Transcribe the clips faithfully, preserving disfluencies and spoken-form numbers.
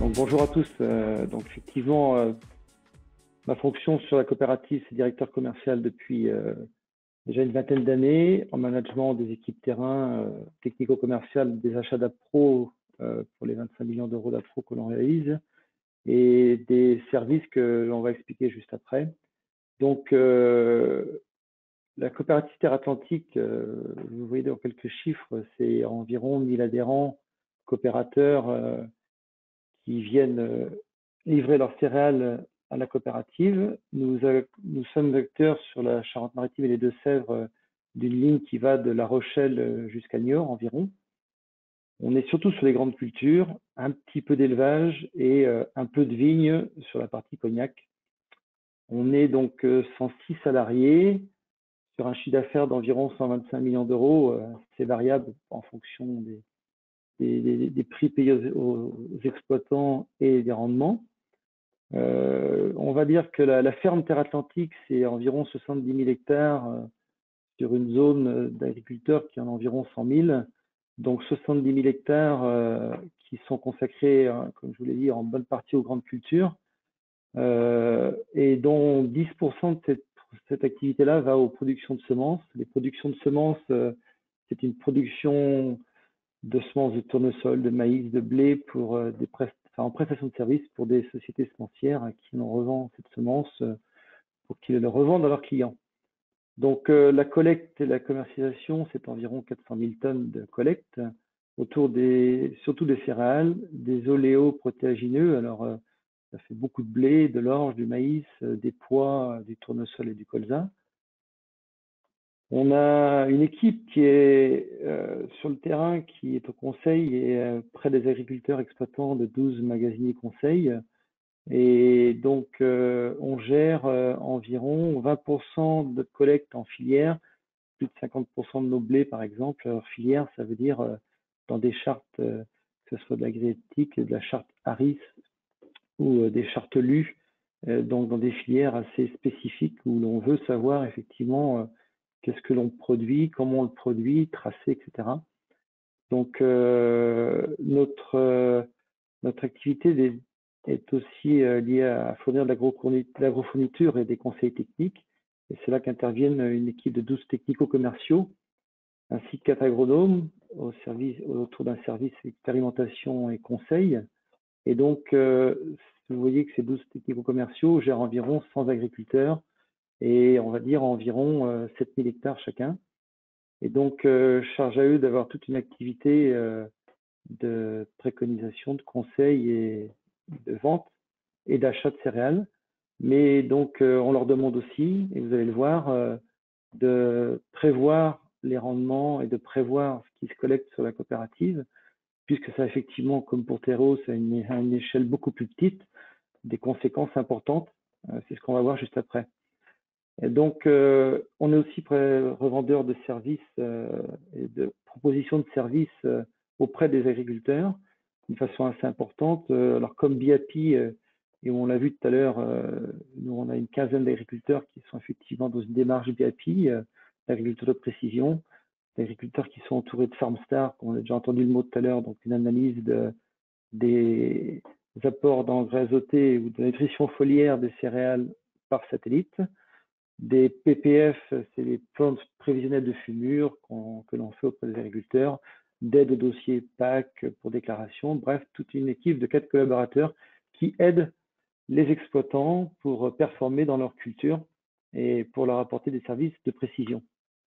Donc, bonjour à tous. Euh, donc, effectivement, euh, ma fonction sur la coopérative, c'est directeur commercial depuis euh, déjà une vingtaine d'années, en management des équipes terrain, euh, technico-commerciales, des achats d'appro euh, pour les vingt-cinq millions d'euros d'appro que l'on réalise, et des services que l'on va expliquer juste après. Donc, euh, la coopérative Terre Atlantique, euh, vous voyez dans quelques chiffres, c'est environ mille adhérents, coopérateurs euh, qui viennent euh, livrer leurs céréales à la coopérative. Nous, euh, nous sommes acteurs sur la Charente-Maritime et les Deux-Sèvres euh, d'une ligne qui va de La Rochelle jusqu'à Niort environ. On est surtout sur les grandes cultures, un petit peu d'élevage et euh, un peu de vigne sur la partie cognac. On est donc euh, cent six salariés sur un chiffre d'affaires d'environ cent vingt-cinq millions d'euros. Euh, c'est variable en fonction des, des, des, des prix payés aux, aux exploitants et des rendements. Euh, on va dire que la, la ferme Terre Atlantique, c'est environ soixante-dix mille hectares euh, sur une zone d'agriculteurs qui en a environ cent mille. Donc soixante-dix mille hectares euh, qui sont consacrés, euh, comme je vous l'ai dit, en bonne partie aux grandes cultures, euh, et dont dix pour cent de cette, cette activité-là va aux productions de semences. Les productions de semences, euh, c'est une production de semences de tournesol, de maïs, de blé pour euh, des prest enfin, en prestation de services pour des sociétés semencières à qui l'on revend cette semence euh, pour qu'ils le revendent à leurs clients. Donc euh, la collecte et la commercialisation, c'est environ quatre cent mille tonnes de collecte autour des, surtout des céréales, des oléoprotéagineux. Alors euh, ça fait beaucoup de blé, de l'orge, du maïs, euh, des pois, du tournesol et du colza. On a une équipe qui est euh, sur le terrain, qui est au conseil et euh, près des agriculteurs exploitants de douze magasiniers conseils. Et donc, euh, on gère euh, environ vingt pour cent de collecte en filière, plus de cinquante pour cent de nos blés, par exemple. Alors, filière, ça veut dire euh, dans des chartes, euh, que ce soit de l'agrétique, de la charte Harris ou euh, des chartes L U, euh, donc dans des filières assez spécifiques où l'on veut savoir effectivement euh, qu'est-ce que l'on produit, comment on le produit, tracé, et cetera. Donc, euh, notre, euh, notre activité est aussi euh, liée à fournir de l'agrofourniture et des conseils techniques. Et c'est là qu'interviennent une équipe de douze technico-commerciaux, ainsi que quatre agronomes au service, autour d'un service expérimentation et conseil. Et donc, euh, vous voyez que ces douze technico-commerciaux gèrent environ cent agriculteurs et on va dire environ euh, sept mille hectares chacun. Et donc, euh, charge à eux d'avoir toute une activité euh, de préconisation, de conseil et de vente et d'achat de céréales. Mais donc, euh, on leur demande aussi, et vous allez le voir, euh, de prévoir les rendements et de prévoir ce qui se collecte sur la coopérative, puisque ça, effectivement, comme pour Terreau, c'est à une, à une échelle beaucoup plus petite, des conséquences importantes. Euh, c'est ce qu'on va voir juste après. Et donc, euh, on est aussi revendeur de services euh, et de propositions de services euh, auprès des agriculteurs d'une façon assez importante. Euh, alors, comme B I A P, euh, et on l'a vu tout à l'heure, euh, nous, on a une quinzaine d'agriculteurs qui sont effectivement dans une démarche B I A P, euh, d'agriculture de précision, d'agriculteurs qui sont entourés de FarmStar, on a déjà entendu le mot tout à l'heure, donc une analyse de, des apports d'engrais azotés ou de nutrition foliaire des céréales par satellite. Des P P F, c'est les plans prévisionnels de fumure que l'on fait auprès des agriculteurs, d'aide au dossier P A C pour déclaration, bref, toute une équipe de quatre collaborateurs qui aident les exploitants pour performer dans leur culture et pour leur apporter des services de précision.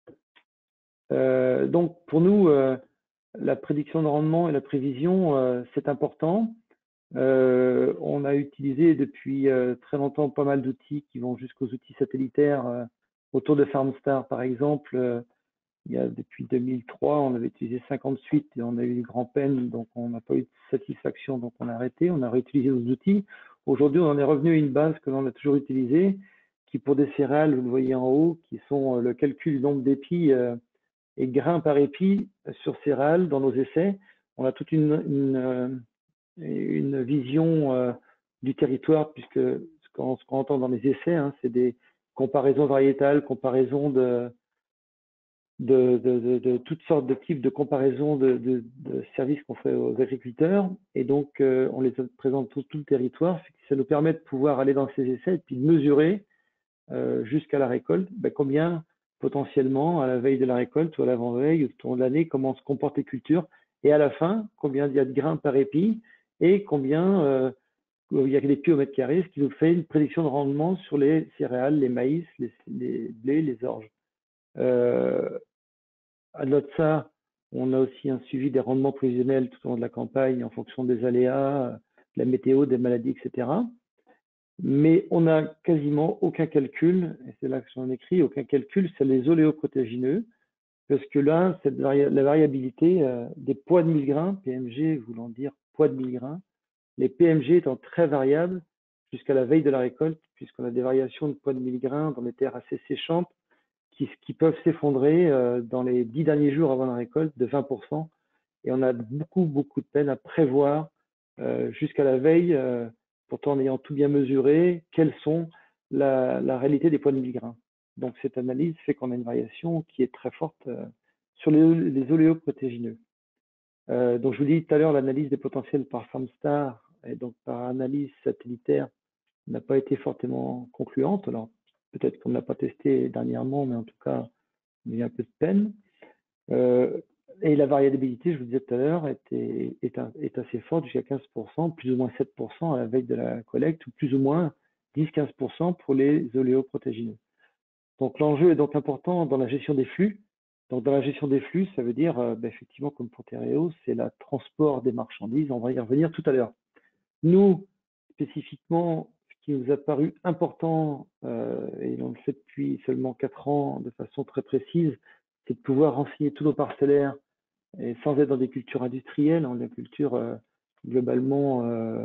Euh, donc, pour nous, euh, la prédiction de rendement et la prévision, euh, c'est important. Euh, on a utilisé depuis euh, très longtemps pas mal d'outils qui vont jusqu'aux outils satellitaires. Euh, autour de FarmStar, par exemple, euh, il y a depuis deux mille trois, on avait utilisé cinquante-huit et on a eu des grands peines, donc on n'a pas eu de satisfaction, donc on a arrêté, on a réutilisé nos outils. Aujourd'hui, on en est revenu à une base que l'on a toujours utilisée, qui pour des céréales, vous le voyez en haut, qui sont le calcul du nombre d'épis euh, et grains par épi sur céréales dans nos essais. On a toute une, une une vision euh, du territoire, puisque ce qu'on qu entend dans les essais, hein, c'est des comparaisons variétales, comparaisons de, de, de, de, de toutes sortes de types de comparaisons de, de, de services qu'on fait aux agriculteurs. Et donc, euh, on les présente sur tout le territoire. Ça nous permet de pouvoir aller dans ces essais et puis de mesurer euh, jusqu'à la récolte ben, combien potentiellement à la veille de la récolte ou à l'avant-veille ou tout au long de l'année, comment se comportent les cultures. Et à la fin, combien il y a de grains par épi et combien euh, il y a des pieds au mètre carré, ce qui nous fait une prédiction de rendement sur les céréales, les maïs, les, les blés, les orges. Euh, à de ça, on a aussi un suivi des rendements prévisionnels tout au long de la campagne en fonction des aléas, de la météo, des maladies, et cetera. Mais on n'a quasiment aucun calcul, et c'est là que j'en écris, aucun calcul sur les oléoprotéagineux, parce que là, cette vari la variabilité euh, des poids de mille grains, P M G voulant dire poids de mille grains, les P M G étant très variables jusqu'à la veille de la récolte, puisqu'on a des variations de poids de mille grains dans des terres assez séchantes, qui, qui peuvent s'effondrer euh, dans les dix derniers jours avant la récolte de vingt pour cent. Et on a beaucoup, beaucoup de peine à prévoir euh, jusqu'à la veille, euh, pourtant en ayant tout bien mesuré, quelles sont la, la réalité des poids de mille grains. Donc cette analyse fait qu'on a une variation qui est très forte euh, sur les, les oléoprotéagineux. Euh, donc je vous dis tout à l'heure, l'analyse des potentiels par FarmStar et donc par analyse satellitaire n'a pas été fortement concluante. Alors peut-être qu'on ne l'a pas testé dernièrement, mais en tout cas, il y a un peu de peine. Euh, et la variabilité, je vous disais tout à l'heure, est, est, est, assez forte, jusqu'à quinze pour cent, plus ou moins sept pour cent à la veille de la collecte, ou plus ou moins dix à quinze pour cent pour les oléoprotéagineux. Donc l'enjeu est donc important dans la gestion des flux. Donc dans la gestion des flux, ça veut dire, euh, bah, effectivement, comme pour Terreo, c'est le transport des marchandises. On va y revenir tout à l'heure. Nous, spécifiquement, ce qui nous a paru important, euh, et on le fait depuis seulement quatre ans de façon très précise, c'est de pouvoir renseigner tous nos parcellaires et sans être dans des cultures industrielles, dans des cultures euh, globalement euh,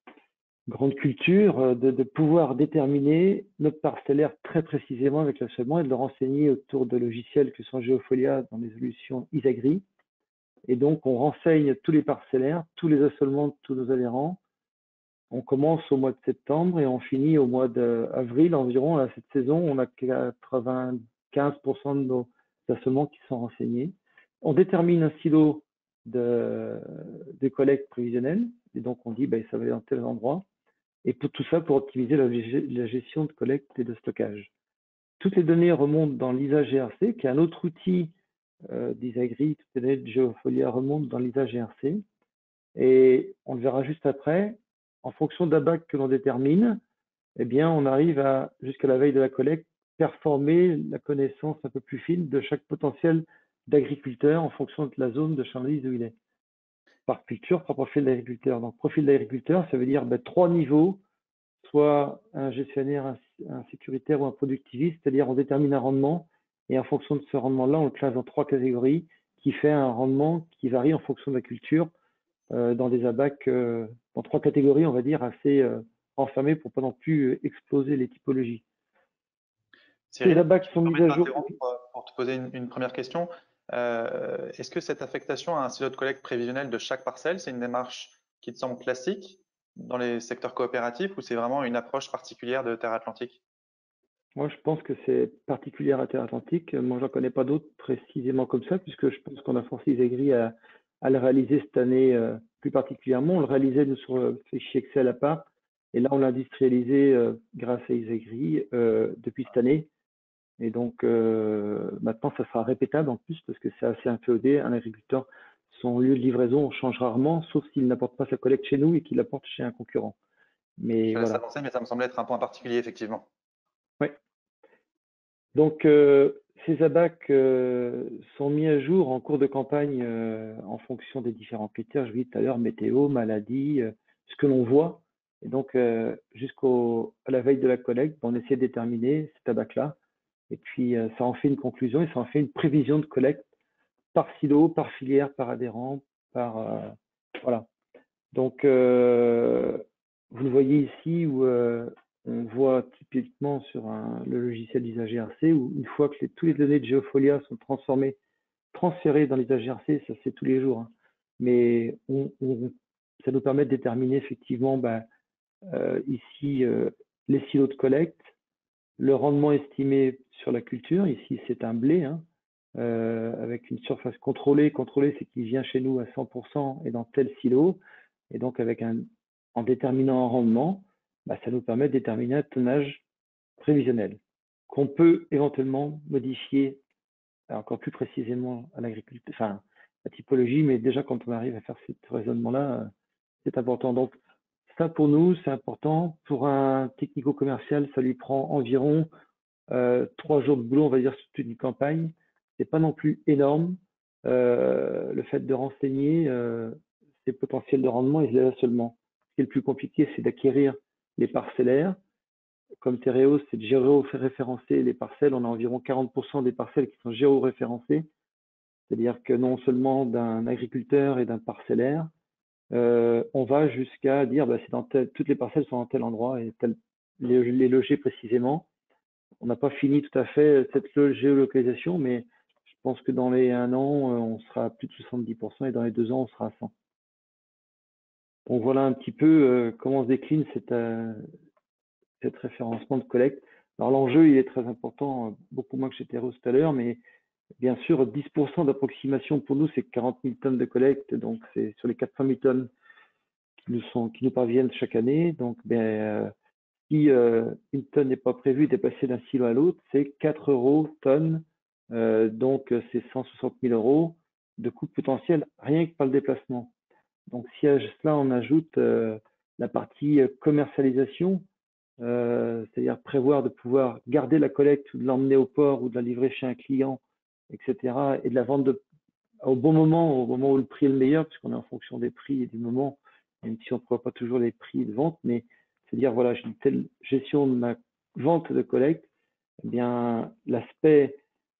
grande culture, euh, de, de pouvoir déterminer notre parcellaire très précisément avec l'assolement et de le renseigner autour de logiciels que sont Geofolia dans les solutions Isagri. Et donc, on renseigne tous les parcellaires, tous les assolements de tous nos adhérents. On commence au mois de septembre et on finit au mois d'avril environ. À cette saison, on a quatre-vingt-quinze pour cent de nos assolements qui sont renseignés. On détermine un silo de, de collecte prévisionnelle et donc on dit ben, ça va aller dans tel endroit. Et pour tout ça, pour optimiser la, la gestion de collecte et de stockage. Toutes les données remontent dans l'I S A G R C, qui est un autre outil euh, d'Isagri. Toutes les données de Geofolia remontent dans l'I S A G R C. Et on le verra juste après. En fonction de la bac que l'on détermine, eh bien, on arrive à, jusqu'à la veille de la collecte, performer la connaissance un peu plus fine de chaque potentiel d'agriculteur en fonction de la zone de chalandise où il est. Par culture, par profil d'agriculteur. Donc, profil d'agriculteur, ça veut dire ben, trois niveaux, soit un gestionnaire, un, un sécuritaire ou un productiviste, c'est-à-dire on détermine un rendement et en fonction de ce rendement-là, on le classe dans trois catégories qui fait un rendement qui varie en fonction de la culture euh, dans des abacs, euh, dans trois catégories, on va dire, assez euh, enfermées pour pas non plus exploser les typologies. Cyril, Ces abacs je sont me mis permets à de jour. t'interrompre pour te poser une, une première question. Euh, est-ce que cette affectation à un silo de collecte prévisionnel de chaque parcelle, c'est une démarche qui te semble classique dans les secteurs coopératifs ou c'est vraiment une approche particulière de Terre Atlantique? Moi, je pense que c'est particulier à Terre Atlantique. Moi, j'en connais pas d'autres précisément comme ça, puisque je pense qu'on a forcé Isagri à, à le réaliser cette année euh, plus particulièrement. On le réalisait nous, sur le fichier Excel à part, et là, on l'a industrialisé euh, grâce à Isagri euh, depuis cette année. Et donc, euh, maintenant, ça sera répétable en plus, parce que c'est assez un P O D. Un agriculteur, son lieu de livraison, on change rarement, sauf s'il n'apporte pas sa collecte chez nous et qu'il l'apporte chez un concurrent. Je Mais te laisse voilà. avancer, mais ça me semble être un point particulier, effectivement. Ouais. Donc, euh, ces abacs euh, sont mis à jour en cours de campagne euh, en fonction des différents critères. Je vous dis tout à l'heure, météo, maladie, euh, ce que l'on voit. Et donc, euh, jusqu'à la veille de la collecte, on essaie de déterminer cet abac-là. Et puis, euh, ça en fait une conclusion et ça en fait une prévision de collecte par silo, par filière, par adhérent, par... Euh, voilà. Donc, euh, vous le voyez ici où euh, on voit typiquement sur un, le logiciel d'I S A G R C où une fois que les, toutes les données de Geofolia sont transformées, transférées dans l'I S A G R C, ça c'est tous les jours, hein, mais on, on, ça nous permet de déterminer effectivement ben, euh, ici euh, les silos de collecte, le rendement estimé sur la culture, ici c'est un blé, hein, euh, avec une surface contrôlée. Contrôlée, c'est qu'il vient chez nous à cent pour cent et dans tel silo. Et donc, avec un, en déterminant un rendement, bah, ça nous permet de déterminer un tonnage prévisionnel qu'on peut éventuellement modifier encore plus précisément à l'agriculture, enfin, la typologie, mais déjà quand on arrive à faire ce raisonnement-là, euh, c'est important. Donc, ça pour nous, c'est important. Pour un technico-commercial, ça lui prend environ euh, trois jours de boulot, on va dire, sur toute une campagne. C'est pas non plus énorme. Euh, le fait de renseigner euh, ses potentiels de rendement, il est là seulement. Ce qui est le plus compliqué, c'est d'acquérir les parcellaires. Comme Tereos, c'est de géoréférencer les parcelles. On a environ quarante pour cent des parcelles qui sont géoréférencées. C'est-à-dire que non seulement d'un agriculteur et d'un parcellaire, euh, on va jusqu'à dire bah, c'est dans tel, toutes les parcelles sont dans tel endroit et tel, les, les loger précisément. On n'a pas fini tout à fait cette géolocalisation, mais je pense que dans les un an, on sera à plus de soixante-dix pour cent et dans les deux ans, on sera à cent. Donc voilà un petit peu euh, comment se décline cette, euh, cette référencement de collecte. Alors l'enjeu, il est très important, beaucoup moins que chez Tereos tout à l'heure, mais bien sûr, dix pour cent d'approximation pour nous, c'est quarante mille tonnes de collecte, donc c'est sur les quatre cent mille tonnes qui nous, sont, qui nous parviennent chaque année. Donc, ben, euh, si euh, une tonne n'est pas prévue de passer d'un silo à l'autre, c'est quatre euros tonne, euh, donc c'est cent soixante mille euros de coût potentiel rien que par le déplacement. Donc, si à cela on ajoute euh, la partie commercialisation, euh, c'est-à-dire prévoir de pouvoir garder la collecte ou de l'emmener au port ou de la livrer chez un client, et cetera, et de la vendre de, au bon moment, au moment où le prix est le meilleur, puisqu'on est en fonction des prix et du moment, même si on ne prévoit pas toujours les prix de vente, mais c'est-à-dire, voilà, j'ai une telle gestion de ma vente de collecte, eh bien, l'aspect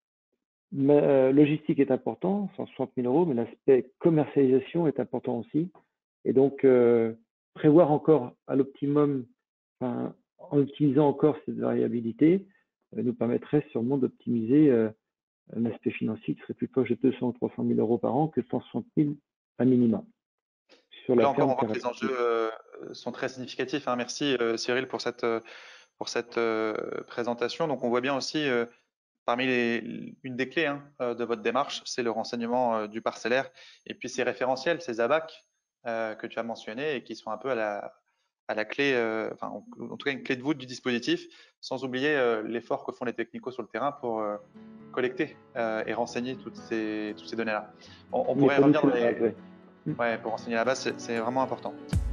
euh, logistique est important, cent soixante mille euros, mais l'aspect commercialisation est important aussi. Et donc, euh, prévoir encore à l'optimum, enfin, en utilisant encore cette variabilité, euh, nous permettrait sûrement d'optimiser euh, un aspect financier qui serait plus proche de deux cents ou trois cent mille euros par an que cent soixante mille à minima sur Donc la là encore, ferme on voit que les thérapeutique. enjeux euh, sont très significatifs, hein. Merci euh, Cyril pour cette, euh, pour cette euh, présentation. Donc on voit bien aussi, euh, parmi les, une des clés, hein, euh, de votre démarche, c'est le renseignement euh, du parcellaire et puis ces référentiels, ces A B A C euh, que tu as mentionnés et qui sont un peu à la, à la clé, euh, enfin en, en tout cas une clé de voûte du dispositif, sans oublier euh, l'effort que font les technicos sur le terrain pour euh, collecter euh, et renseigner toutes ces, toutes ces données-là. On, on Mais pourrait pour nous, revenir c'est dans la base, les, ouais. ouais, pour renseigner la base, c'est c'est vraiment important.